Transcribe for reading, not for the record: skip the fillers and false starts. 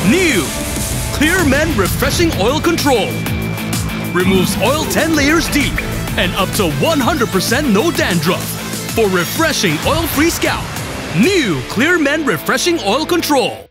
New Clear Men Refreshing Oil Control. Removes oil 10 layers deep and up to 100% no dandruff. For refreshing oil-free scalp. New Clear Men Refreshing Oil Control.